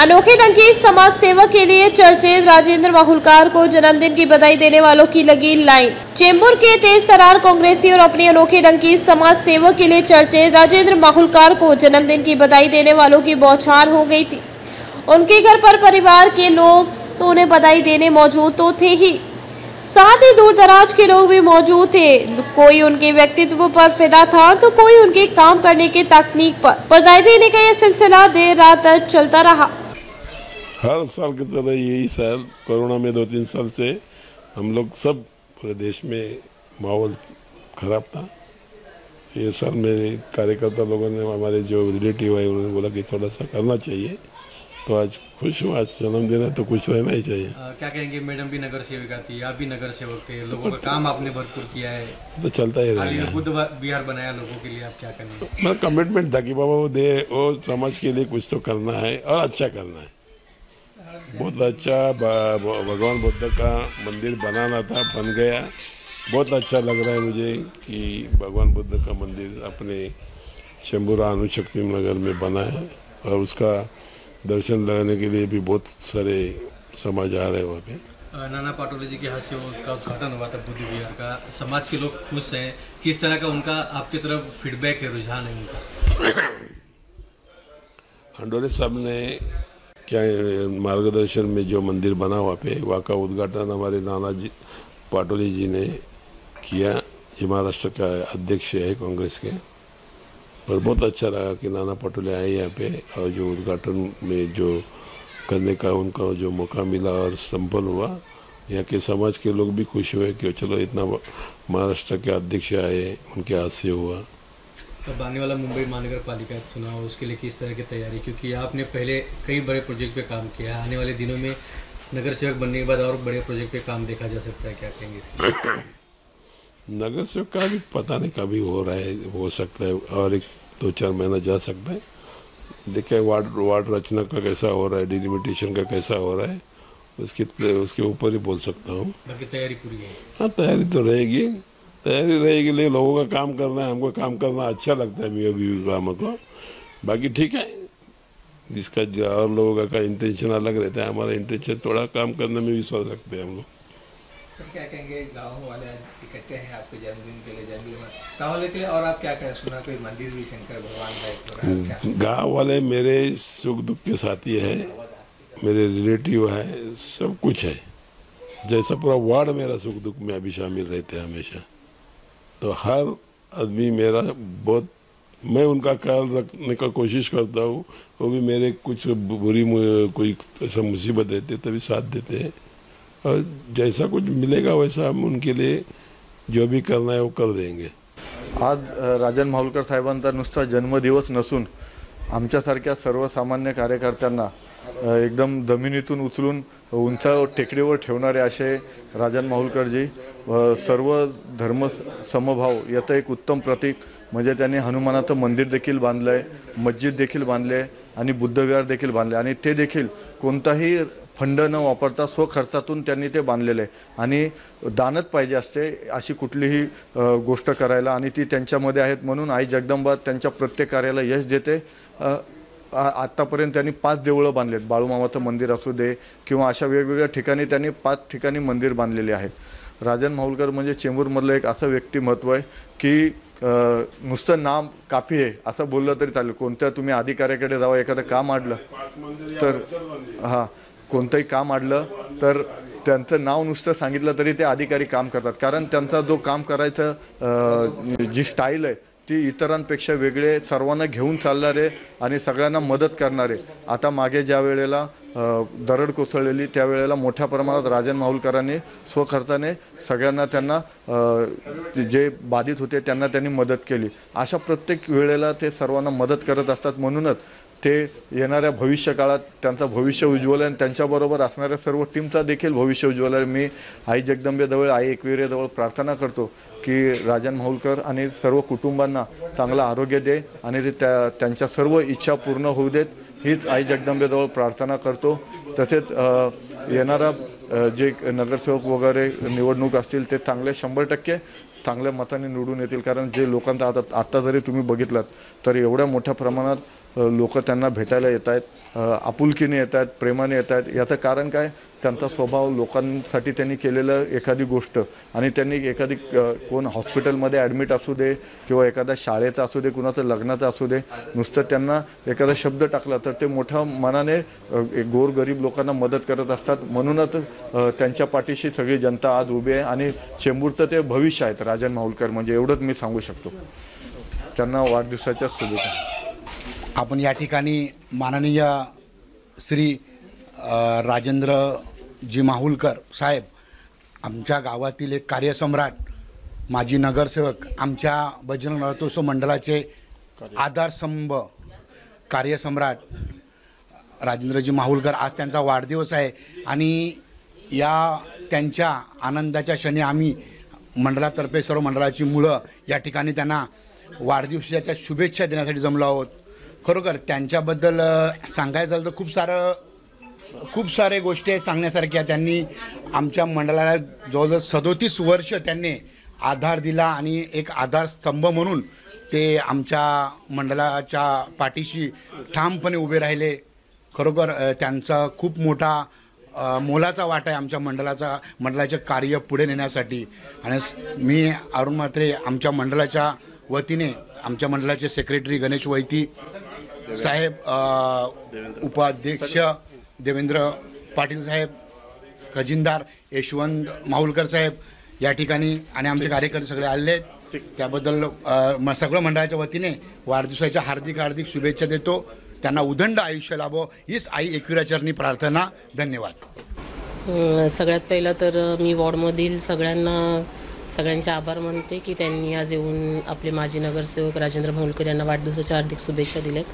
अनोखे ढंग की समाज सेवा के लिए चर्चित राजेंद्र माहुलकर को जन्मदिन की बधाई देने वालों की लगी लाइन। चेंबूर के तेज तरार कांग्रेसी और अपनी अनोखे ढंग की समाज सेवा के लिए चर्चित राजेंद्र माहुलकर को जन्मदिन की बधाई देने वालों की बौछार हो गई थी। उनके घर पर परिवार के लोग तो उन्हें बधाई देने मौजूद तो थे ही, साथ ही दूर दराज के लोग भी मौजूद थे। कोई उनके व्यक्तित्व पर फिदा था तो कोई उनके काम करने की तकनीक पर बधाई देने का यह सिलसिला देर रात तक चलता रहा। हर साल की तरह यही साल कोरोना में 2-3 साल से हम लोग सब पूरे देश में माहौल खराब था। ये साल मेरे कार्यकर्ता लोगों ने, हमारे जो रिलेटिव है, उन्होंने बोला कि थोड़ा सा करना चाहिए, तो आज खुश हूँ। आज जन्मदिन है तो कुछ रहना ही चाहिए। क्या कहेंगे, मैडम भी नगर सेविका थी, आप भी नगर सेवक थे, लोगों का काम आपने भरपूर किया है, तो चलता ही रहेगा। बुद्ध विहार बनाया लोगों के लिए, आप क्या करेंगे? मेरा कमिटमेंट था कि बाबा वो समाज के लिए कुछ तो करना है और अच्छा करना है। बहुत अच्छा भगवान बुद्ध का मंदिर बनाना था, बन गया। बहुत अच्छा लग रहा है मुझे कि भगवान बुद्ध का मंदिर अपने चेंबूर अणुशक्ति नगर में बना है और उसका दर्शन लगाने के लिए भी बहुत सारे समाज आ रहे हैं वहाँ पे। नाना पाटोले जी के हाथ से उसका उद्घाटन हुआ था बुद्ध विहार का। समाज के लोग खुश हैं, किस तरह का उनका आपकी तरफ फीडबैक है, रुझान है उनका? हंडोरे साहब ने क्या मार्गदर्शन में जो मंदिर बना वहाँ पे, वहाँ का उद्घाटन हमारे नाना जी पाटोले जी ने किया, जो महाराष्ट्र का अध्यक्ष है कांग्रेस के। पर बहुत अच्छा लगा कि नाना पाटोले आए यहाँ पे और जो उद्घाटन में जो करने का उनका जो मौका मिला और संपन्न हुआ, यहाँ के समाज के लोग भी खुश हुए कि चलो इतना महाराष्ट्र के अध्यक्ष आए, उनके हाथ से हुआ। अब आने वाला मुंबई महानगर पालिका चुनाव, उसके लिए किस तरह की तैयारी, क्योंकि आपने पहले कई बड़े प्रोजेक्ट पे काम किया है, आने वाले दिनों में नगर सेवक बनने के बाद और बड़े प्रोजेक्ट पे काम देखा जा सकता है, क्या कहेंगे इसके? नगर सेवक का भी पता नहीं कभी हो रहा है, हो सकता है और 1-2-4 महीना जा सकता है। देखिए वार्ड रचना का कैसा हो रहा है, डिलिमिटेशन का कैसा हो रहा है, उसके ऊपर ही बोल सकता हूँ। बाकी तैयारी पूरी है? हाँ, तैयारी तो रहेगी, लेकिन लोगों का काम करना है, हमको काम करना अच्छा लगता है, मेरे भी काम को। बाकी ठीक है, जिसका और लोगों का इंटेंशन अलग रहता है, हमारा इंटेंशन थोड़ा काम करने में विश्वास रखते हैं हम लोग। क्या कहेंगे, गाँव वाले इकट्ठे हैं आपके जन्मदिन के लिए, गाँव वाले के लिए, और आप क्या करें, सुना कोई मंदिर भी शंकर भगवान का? गाँव वाले मेरे सुख दुख के साथी है, मेरे रिलेटिव है, सब कुछ है। जैसा पूरा वार्ड मेरा सुख दुख में अभी शामिल रहते हैं हमेशा, तो हर आदमी मेरा बहुत, मैं उनका ख्याल रखने का कोशिश करता हूँ। वो भी मेरे कुछ बुरी कोई ऐसा मुसीबत रहती है तभी साथ देते हैं, और जैसा कुछ मिलेगा वैसा हम उनके लिए जो भी करना है वो कर देंगे। आज राजन माहुलकर साहेबांचा नुसता जन्मदिवस नसून आमच्यासारख्या सर्वसामान्य कार्यकर्त्यांना एकदम जमिनीतून उचलून उंच टेकडीवर ठेवणारे असे राजन माहुलकरजी, सर्व धर्म समभाव याचं एक उत्तम प्रतीक म्हणजे त्यांनी हनुमानाचं मंदिर देखील बांधलं आहे, मस्जिद देखील बांधले आहे आणि बुद्धविहार देखील बांधले, आणि ते देखील कोणताही फंड न वापरता स्वखर्चातून त्यांनी ते बांधलेले आहे। आणि दानच पाहिजे असते अशी कुठलीही गोष्ट करायला, आणि ती त्यांच्यामध्ये आहेत, म्हणून आई जगदंबा त्यांच्या प्रत्येक कार्याला यश देते। आत्तापर्यंत त्यांनी 5 देवळं बांधलेत, बाळूमामाचं मंदिर असू दे किंवा अशा वेगवेगळ्या ठिकाणी त्यांनी 5 ठिकाणी मंदिर बांधलेले आहेत। राजन माहुलकर म्हणजे चेंबूरमधलं एक असं व्यक्तिमत्व आहे की नुसतं नाम काफी आहे असं बोललं तरी चालेल। कोणत्या तुम्ही अधिकाऱ्याकडे जावा, एखादं काम अडलं तर हां, कोणतंही काम अडलं तर त्यांचं नाव नुसतं सांगितलं तरी ते अधिकारी काम करतात, कारण त्यांचा जो काम करायचं जी स्टाईल आहे ती इतरांपेक्षा वेगळे, सर्वांना घेऊन चालणारे आणि सगळ्यांना मदत करणारे। आता मागे ज्या वेळेला दरड कोसळलेली त्यावेळेला मोठ्या प्रमाणात राजन माहुलकरांनी स्वखर्चाने सगळ्यांना, त्यांना जे बाधित होते त्यांना त्यांनी मदत केली। अशा प्रत्येक वेळेला ते सर्वांना मदत करत असतात, म्हणूनच ते येणाऱ्या भविष्य काळात त्यांचं भविष्य उज्ज्वल आहे, आणि त्यांच्याबरोबर असणाऱ्या सर्व टीमचा देखील भविष्य उज्ज्वल आहे। मी आई जगदंबेजवळ, आई एकविरेजवळ प्रार्थना करतो की राजन माहुलकर आणि सर्व कुटुंबांना चांगलं आरोग्य दे आणि त्यांच्या सर्व इच्छा पूर्ण होऊ देत, हीच आई जगदंबेजवळ प्रार्थना करतो। तसेच येणारा जे नगरसेवक वगैरे निवडणूक असतील ते चांगले 100% चांगल्या मताने निवडून येतील, कारण जे लोकांचा आता जरी तुम्ही बघितलात तर एवढ्या मोठ्या प्रमाणात लोक त्यांना भेटायला येत आहेत, आपुलकीने येत आहेत, प्रेमाने येत आहेत. याचं कारण काय? त्यांचा स्वभाव, लोकांसाठी त्यांनी केलेलं एखादी गोष्ट, आणि त्यांनी एखादी कोण हॉस्पिटलमध्ये ॲडमिट असू दे किंवा एखाद्या शाळेचं असू दे, कुणाचं लग्नाचं असू दे, नुसतं त्यांना एखादा शब्द टाकला तर ते मोठ्या मनाने गोरगरीब लोकांना मदत करत असतात. म्हणूनच त्यांच्या पाठीशी सगळी जनता आज उभी आहे आणि चेंबूरचं ते भविष्य आहेत राजन माहुलकर, म्हणजे एवढंच मी सांगू शकतो. त्यांना वाढदिवसाच्या शुभेच्छा. आपण या ठिकाणी माननीय श्री राजेंद्रजी माहुलकर साहेब, आमच्या गावातील एक कार्यसम्राट, माजी नगरसेवक, आमच्या बजरंग रथोत्सव मंडळाचे आधारस्तंभ, कार्यसम्राट राजेंद्रजी माहुलकर, आज त्यांचा वाढदिवस आहे आणि या त्यांच्या आनंदाच्या क्षणी आम्ही मंडळातर्फे सर्व मंडळाची मुलं या ठिकाणी त्यांना वाढदिवसाच्या शुभेच्छा देण्यासाठी जमलो आहोत. खरोखर त्यांच्याबद्दल सांगायचं झालं तर खूप सारे गोष्टी आहेत सांगण्यासारख्या. त्यांनी आमच्या मंडळाला जवळजवळ 37 वर्ष त्यांनी आधार दिला आणि एक आधारस्तंभ म्हणून ते आमच्या मंडळाच्या पाठीशी ठामपणे उभे राहिले. खरोखर त्यांचा खूप मोठा मोलाचा वाटा आहे आमच्या मंडळाचे कार्य पुढे नेण्यासाठी. आणि मी अरुण म्हात्रे, आमच्या मंडळाच्या वतीने आमच्या मंडळाचे सेक्रेटरी गणेश वैती साहेब, उपाध्यक्ष देवेंद्र पाटील साहेब, खजिनदार यशवंत माहुलकर साहेब या ठिकाणी आणि आमचे कार्यकर्ते सगळे आले आहेत. त्याबद्दल सगळं मंडळाच्या वतीने वाढदिवसाच्या हार्दिक शुभेच्छा देतो. त्यांना उदंड आयुष्य लाभो हीच आई एकविराचरणी प्रार्थना. धन्यवाद. सगळ्यात पहिलं तर मी वॉर्डमधील सगळ्यांचे आभार मानते की त्यांनी आज येऊन आपले माजी नगरसेवक राजेंद्र माहुलकर यांना वाढदिवसाच्या हार्दिक शुभेच्छा दिल्यात.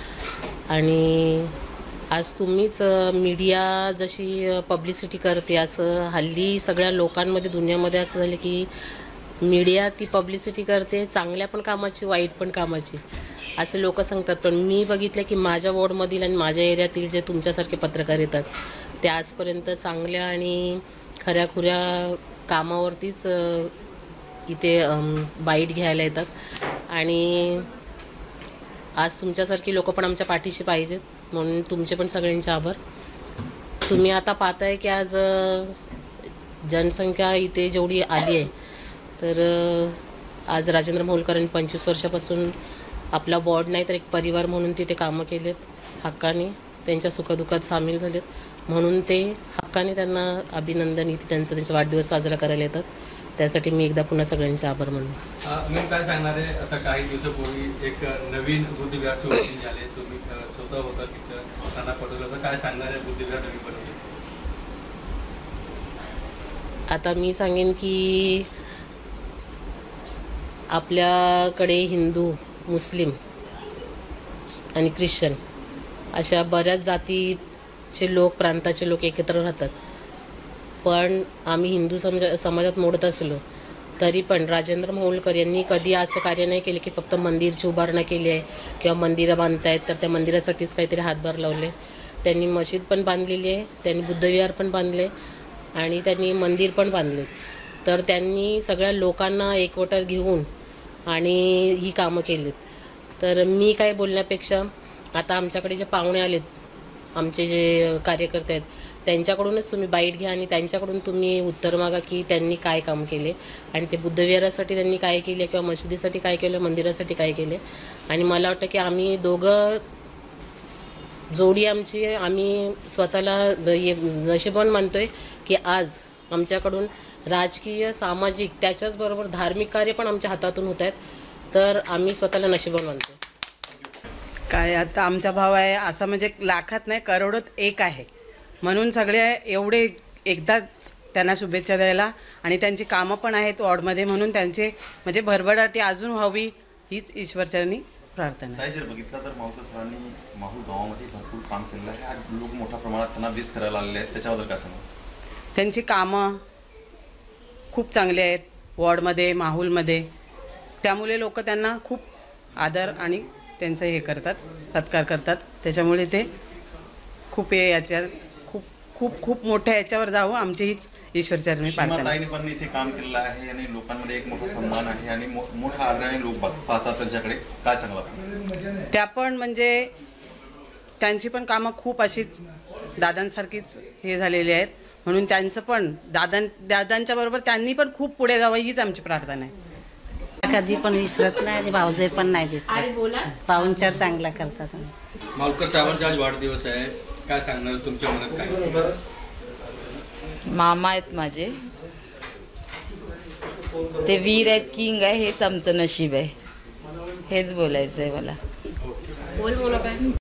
आणि आज तुम्हीच मीडिया जशी पब्लिसिटी करते, असं हल्ली सगळ्या लोकांमध्ये, दुनियामध्ये असं झालं की मीडिया ती पब्लिसिटी करते, चांगल्या पण कामाची, वाईट पण कामाची, असे लोक सांगतात. पण मी बघितलं की माझ्या वॉर्डमधील आणि माझ्या एरियातील जे तुमच्यासारखे पत्रकार येतात ते आजपर्यंत चांगल्या आणि खऱ्याखुऱ्या कामावरतीच इथे बाईट घ्यायला येतात. आणि आज तुमच्यासारखी लोक पण आमच्या पाठीशी पाहिजेत, म्हणून तुमचे पण सगळ्यांचे आभार. तुम्ही आता पाहताय की आज जनसंख्या इथे जेवढी आली आहे, तर आज राजेंद्र माहुलकरांनी 25 वर्षापासून आपला वॉर्ड नाही तर एक परिवार म्हणून तिथे कामं केलेत. हक्काने त्यांच्या सुखदुःखात सामील झालेत, म्हणून ते हक्काने त्यांना अभिनंदन इथे त्यांचा वाढदिवस साजरा करायला येतात. त्यासाठी मी एकदा पुन्हा सगळ्यांचे आभार मानतो. मी काय सांगणार आहे, आता काही दिवसापूर्वी एक नवीन बुद्धिविहारचे उद्घाटन झाले, तुम्ही स्वतः होता तिथं, त्यांना पटवलं, तर काय सांगणार आहे बुद्धिविहार नवीन बनवले? आता मी सांगेन की आपल्याकडे हिंदू, मुस्लिम आणि ख्रिश्चन अशा बऱ्याच जातीचे लोक, प्रांताचे लोक एकत्र राहतात. पण आम्ही हिंदू समाजात मोडत असलो तरी पण राजेंद्र माहुलकर यांनी कधी असं कार्य नाही केले की फक्त मंदिरची उभारणा केली आहे किंवा मंदिरं बांधतायत तर त्या मंदिरासाठीच काहीतरी हातभार लावले. त्यांनी मशीद पण बांधलेली आहे, त्यांनी बुद्धविहार पण बांधले आणि त्यांनी मंदिर पण बांधले. तर त्यांनी सगळ्या लोकांना एकवटात घेऊन आणि ही कामं केलीत. तर मी काय बोलण्यापेक्षा आता आमच्याकडे जे पाहुणे आलेत, आमचे जे कार्यकर्ते आहेत, त्यांच्याकडूनच तुम्ही बाईट घ्या आणि त्यांच्याकडून तुम्ही उत्तर मागा की त्यांनी काय काम केले आणि ते बुद्धविहारासाठी त्यांनी काय केले किंवा मशिदीसाठी काय केलं, मंदिरासाठी काय केले. आणि मला वाटतं की आम्ही दोघं जोडी आमची, आम्ही स्वतःला नशीबवान मानतोय की आज आमच्याकडून राजकीय, सामाजिक, त्याच्याचबरोबर धार्मिक कार्य पण आमच्या हातातून होत आहेत. तर आम्ही स्वतःला नशीबवान मानतो. काय आता आमचा भाव आहे असं म्हणजे लाखात नाही करोडोत एक आहे, म्हणून सगळे एवढे एकदाच त्यांना शुभेच्छा द्यायला आणि त्यांची कामं पण आहेत वॉर्डमध्ये, म्हणून त्यांचे म्हणजे भरभराटी अजून व्हावी हीच ईश्वरचरणी प्रार्थना आहे. जर बघितलं तर माहुलकर सरांनी माहूल गावामध्ये भरपूर काम केलेलं आहे. आज लोक मोठ्या प्रमाणात त्यांना मिस करायला आलेले आहेत, त्याच्याबद्दल काय सांगा? त्यांची कामं खूप चांगली आहेत वॉर्डमध्ये, माहूलमध्ये, त्यामुळे लोक त्यांना खूप आदर आणि त्यांचं हे करतात, सत्कार करतात. त्याच्यामुळे ते खूप याच्या खूप खूप मोठ्या याच्यावर जावं, आमची हीच ईश्वरचरणी प्रार्थना. सीमाताईंनी पण इथे काम केलेलं आहे आणि लोकांमध्ये एक मोठा सन्मान आहे आणि मोठ्या आदराने लोक पाहतात त्यांच्याकडे. काय सांगला त्या पण म्हणजे त्यांची पण कामं खूप अशीच दादांसारखीच हे झालेली आहेत, म्हणून त्यांचं पण दादांच्या बरोबर त्यांनी पण खूप पुढे जावं हीच आमची प्रार्थना आहे. कधी पण विसरत नाही आणि भाऊजे पण नाही विसरत. पाहुणचार चांगला करतात. माहुलकर साहेबांचा आज वाढदिवस आहे, काय सांगणार तुमच्या मनात काय? मामा आहेत माझे, ते वीर आहेत, किंग आहे, हेच आमचं नशीब आहे, हेच बोलायचं आहे मला.